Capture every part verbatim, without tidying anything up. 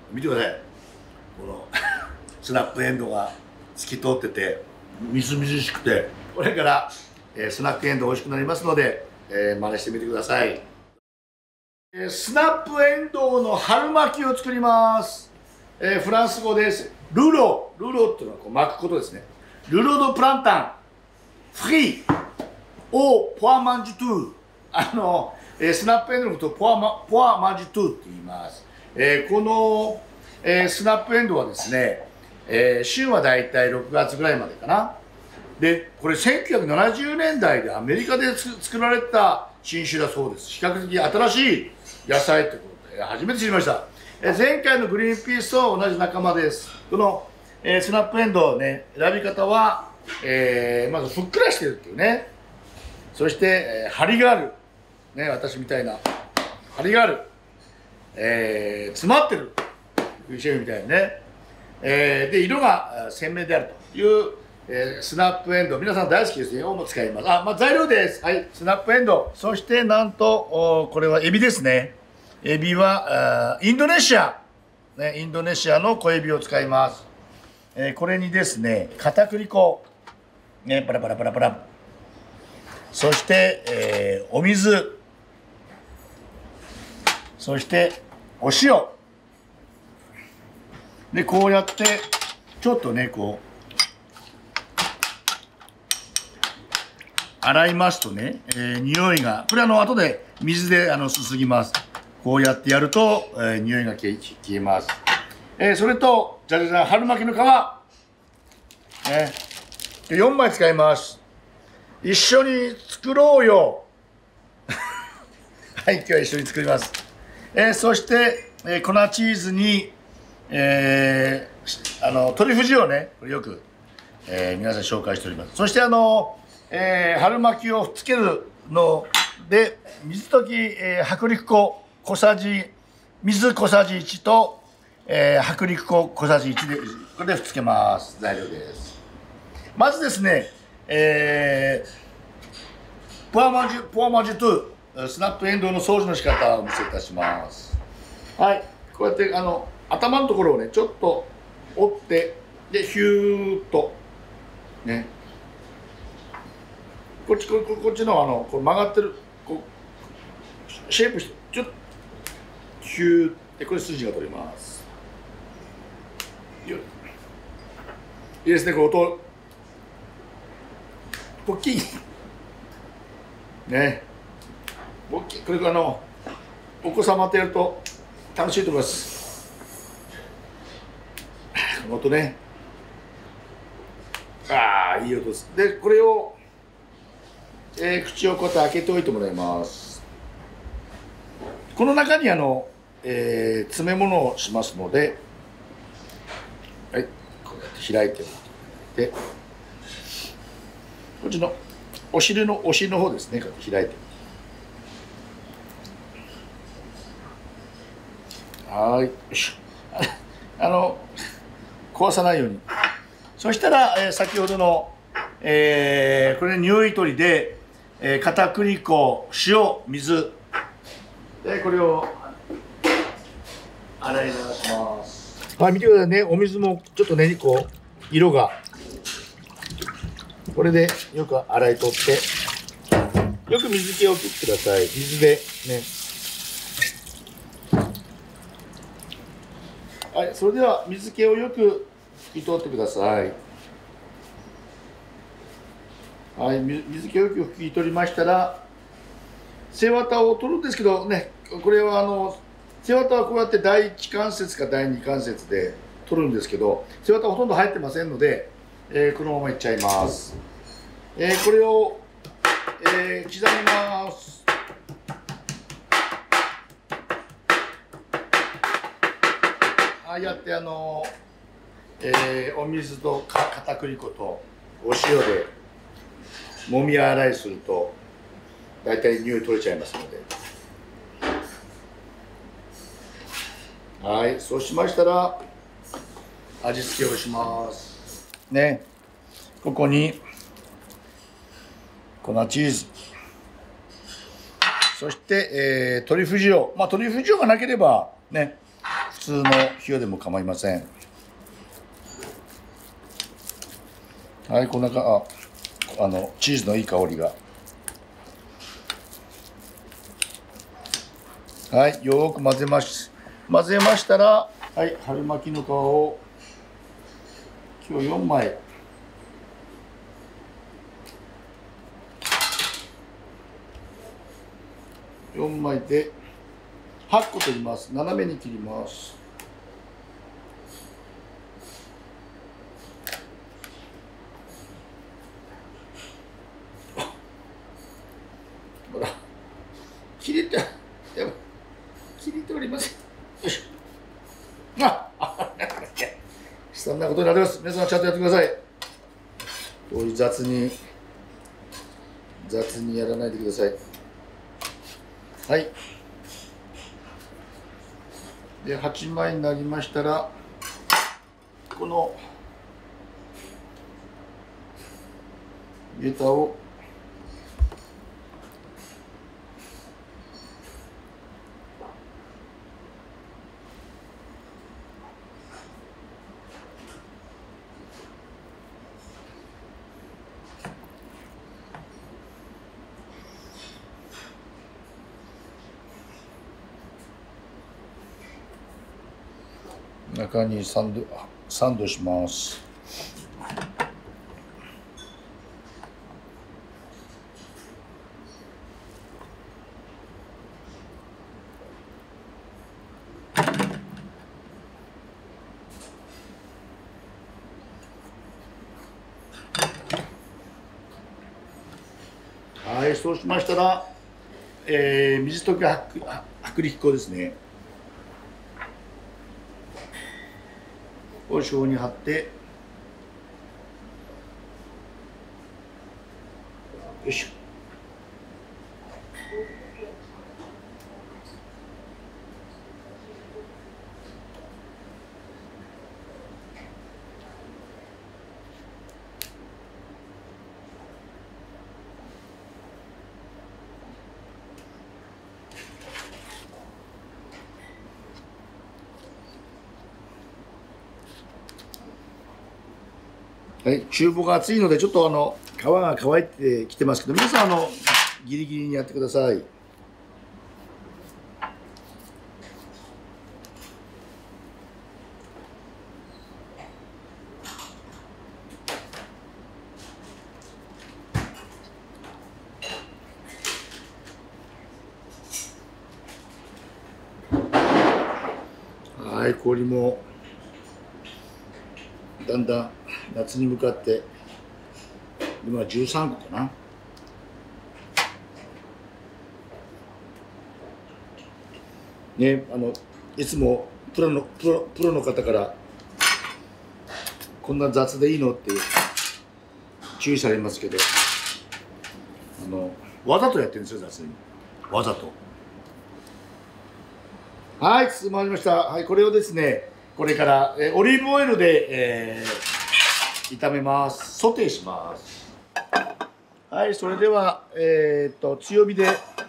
見てください。このスナップエンドウが透き通っててみずみずしくて、これから、えー、スナップエンドウ美味しくなりますので、えー、真似してみてください。えー、スナップエンドウの春巻きを作ります。えー、フランス語です。ルロルロっていうのはこう巻くことですね。ルロドプランタンフリーオーポアマンジュトゥー、あの、えー、スナップエンドウのことをポアマポアマンジュトゥーって言います。えー、この、えー、スナップエンドウはですね、えー、旬はだいたいろくがつぐらいまでかな。でこれせんきゅうひゃくななじゅうねんだいでアメリカで作られた新種だそうです。比較的新しい野菜ということで初めて知りました。えー、前回のグリーンピースと同じ仲間です。この、えー、スナップエンドウね、選び方は、えー、まずふっくらしてるっていうね、そして、えー、張りがある、ね、私みたいな張りがある、えー、詰まってるシェフみたいにね、えー、で色が鮮明であるという、えー、スナップエンドウ、皆さん大好きですね。をも使います。あ、まあ、材料です。はい、スナップエンドウ、そしてなんとこれはエビですね。エビはインドネシア、ね、インドネシアの小エビを使います。えー、これにですね、片栗粉、ね、パラパラパラパラ、そして、えー、お水、そしてお塩で、こうやってちょっとねこう洗いますとね、えー、匂いが、これあの後で水であのすすぎます。こうやってやると、えー、匂いが消え、消えます。えー、それとじゃじゃじゃん、春巻きの皮、ね、よんまい使います。一緒に作ろうよはい、今日は一緒に作ります。えー、そして、えー、粉チーズに、えー、あのトリュフ塩ね、これよく、えー、皆さん紹介しております。そしてあの、えー、春巻きをつけるので水溶き、えー、薄力粉小さじ水小さじいちと、えー、薄力粉小さじいちでこれでつけます。材料です。まずですね、えー、ポアマジュポアマジュトゥスナップエンドウの掃除の仕方をお見せいたします。はい、こうやってあの頭のところをねちょっと折って、でヒューッとね、こっちここっちのあのこう曲がってるこうシェイプしてちょっとヒューってこれ筋が取れます。いいですね、こう音ポッキーね、ポッキー、これあのお子様とやると楽しいと思います。この音ね、ああいい音です。でこれを、えー、口をこうやって開けておいてもらいます。この中にあの、えー、詰め物をしますので、はい、こうやって開いてでこっちのお尻のお尻の方ですね、こうやって開いて、はい、よいしょあの壊さないように。そしたら、えー、先ほどの、えー、これ匂い取りで、えー、片栗粉、塩、水でこれを洗い流します。はい、見てくださいね、お水もちょっとねこう色が、これでよく洗い取ってよく水気を切ってください。水でね。はい、それでは水気をよく拭き取ってください。はい、水気をよく拭き取りましたら、背わたを取るんですけどね、これはあの背わたはこうやってだいいち関節かだいに関節で取るんですけど、背わたほとんど入ってませんので、えー、このままいっちゃいます。えー、これを、えー、刻みます。ああやってあの、えー、お水と片栗粉とお塩でもみ洗いするとだいたい匂い取れちゃいますので、はい、そうしましたら味付けをしますね。ここに粉チーズ、そして、えー、トリュフ塩、まあトリュフ塩がなければね普普通の塩でも構いません。はい、こんなかああのチーズのいい香りが。はい、よーく混ぜます。混ぜましたら、はい、春巻きの皮を今日よんまい。よんまいではっこ取ります。斜めに切ります。ほら、切れて、やばい、切れておりません。よいしょ。あ、あ、悲惨なことになります。皆さんちゃんとやってください。こういう雑に、雑にやらないでください。はい。で、はちまいになりましたら、この下駄を中にサンドサンドします。はい、そうしましたら、えー、水溶き薄薄力粉ですね。を小に貼って、よいしょ。はい、厨房が熱いのでちょっとあの皮が乾いてきてますけど、皆さんあのギリギリにやってください。はい、氷もだんだん夏に向かって今じゅうさんこかな。ね、あのいつもプロのプロプロの方からこんな雑でいいのって注意されますけど、あのわざとやってるんですよ、雑に。わざと。はい、包まりました。はい、これをですね、これからえオリーブオイルで、えー、炒めます。ソテーします。はい、それではえー、っと強火で。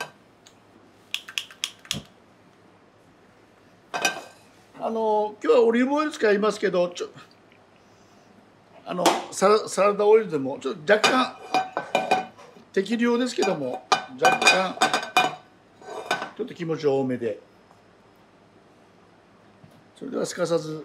あの今日はオリーブオイル使いますけど、ちょあのサラ、サラダオイルでもちょっと若干適量ですけども、若干ちょっと気持ち多めで。それではすかさず、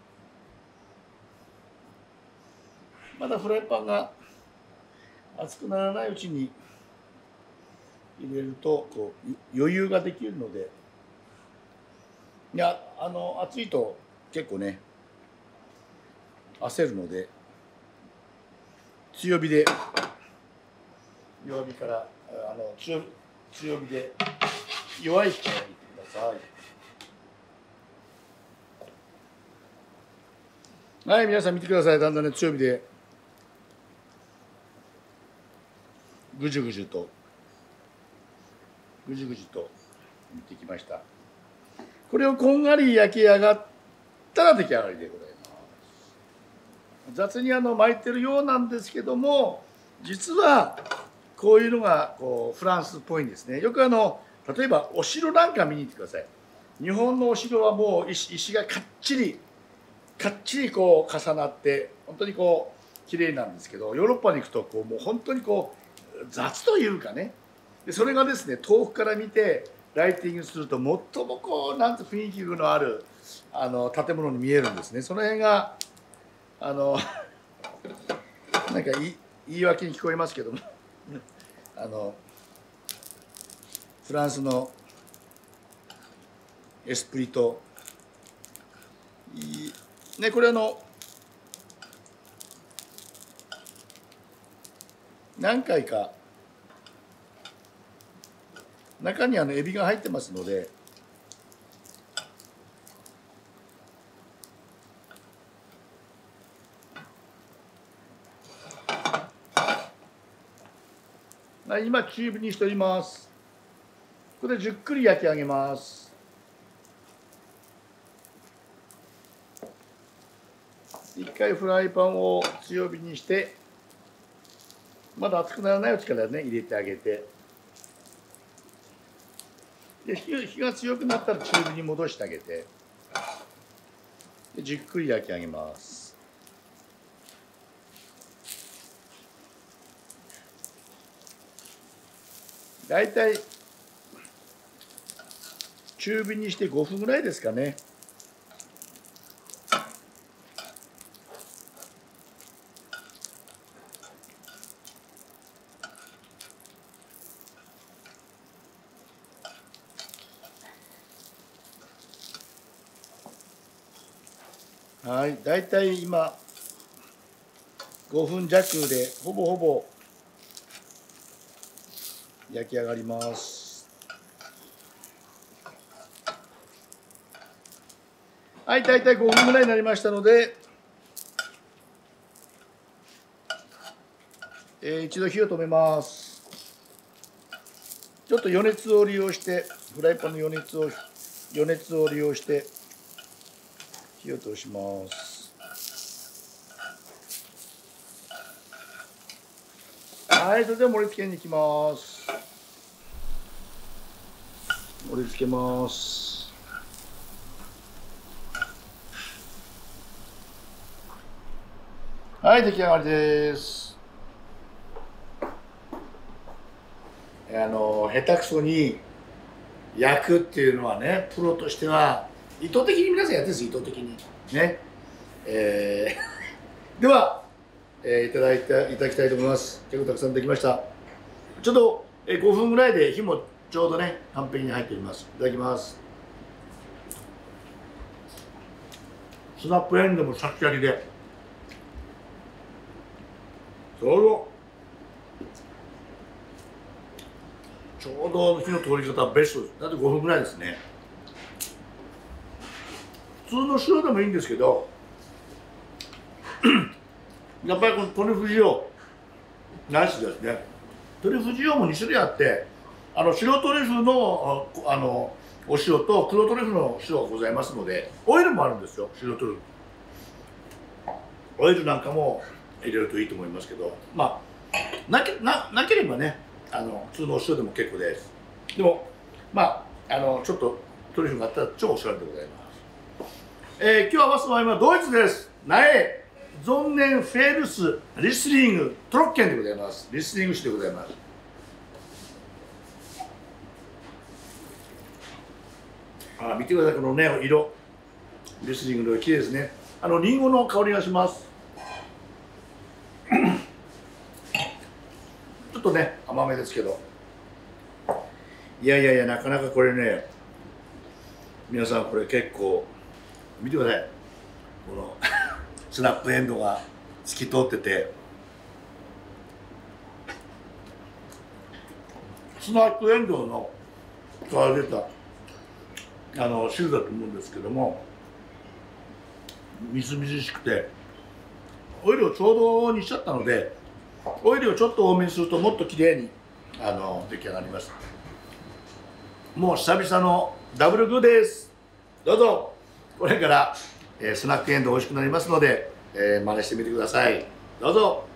まだフライパンが熱くならないうちに入れるとこう余裕ができるので。いや、あの熱いと結構ね焦るので、強火で、弱火からあの 強, 強火で弱い火から入れてください。はい、皆さん見てください。だんだんね強火でぐじゅぐじゅとぐじゅぐじゅと煮てきました。これをこんがり焼き上がったら出来上がりでございます。雑にあの巻いてるようなんですけども、実はこういうのがこうフランスっぽいんですね。よくあの例えばお城なんか見に行ってください。 日本のお城はもう 石, 石がかっちりかっちりこう重なって本当にこう綺麗なんですけど、ヨーロッパに行くとこうもう本当にこう雑というかね、でそれがですね遠くから見てライティングすると最もこうなんて雰囲気のあるあの建物に見えるんですね。その辺があのなんか言い言い訳に聞こえますけどもあのフランスのエスプリといね、これあの何回か中にあのエビが入ってますので、今中火にしております。これでじゅっくり焼き上げます。一回フライパンを強火にして、まだ熱くならないうちからね入れてあげて、で 火, 火が強くなったら中火に戻してあげて、でじっくり焼き上げます。だいたい中火にしてごふんぐらいですかね。はい、だいたい今ごふん弱でほぼほぼ焼き上がります。はい、だいたいごふんぐらいになりましたので、えー、一度火を止めます。ちょっと余熱を利用してフライパンの余熱を余熱を利用して火を通します。はい、それでは盛り付けに行きます。盛り付けます。はい、出来上がりです。あの下手くそに焼くっていうのはね、プロとしては意図的に皆さんやってるんです。意図的にね。えー、では、えー、いただいていただきたいと思います。結構たくさんできました。ちょっと、えー、ごふんぐらいで火もちょうどね完璧に入っております。いただきます。スナップエンドウもシャキシャキでちょうどちょうど火の通り方はベストです。だってごふんぐらいですね。普通の塩でもいいんですけどやっぱりこのトリュフ塩ナイスですね。トリュフ塩もに種類あって、あの白トリュフのあのお塩と黒トリュフの塩がございますので、オイルもあるんですよ。白トリュフオイルなんかも入れるといいと思いますけど、まあなけ な, なければねあの普通のお塩でも結構です。でもまああのちょっとトリュフがあったら超おしゃれでございます。えー、今日合わせた場合はドイツです。苗ゾンネンフェルスリスリングトロッケンでございます。リスリング酒でございます。あ、見てください、このね色、リスリングの色綺麗ですね。あのリンゴの香りがします。ちょっとね甘めですけど、いやいやいや、なかなかこれね、皆さんこれ結構見てください。このスナップエンドウが透き通ってて、スナップエンドウのから出たあの汁だと思うんですけども、みずみずしくて、オイルをちょうどにしちゃったので、オイルをちょっと多めにするともっときれいにあの出来上がります。もう久々のダブルグーです。どうぞこれから、えー、スナックエンドウ美味しくなりますので、えー、真似してみてください。どうぞ。